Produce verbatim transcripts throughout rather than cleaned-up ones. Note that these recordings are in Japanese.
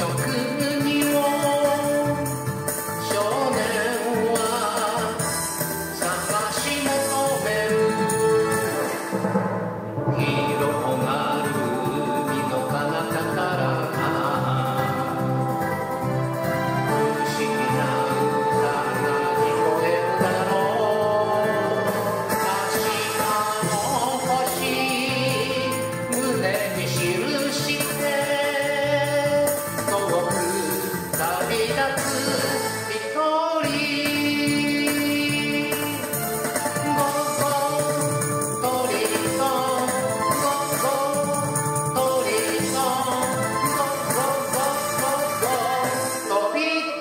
国を少年は探し求める広がる海の彼方から不思議な歌が聞こえるだろう明日の星胸に記して遠く旅立つ一人ゴーゴートリトンゴーゴートリトンゴーゴーゴーゴートリト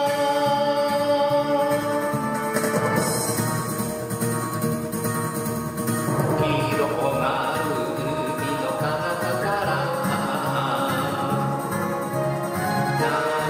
ン広がる海の彼方から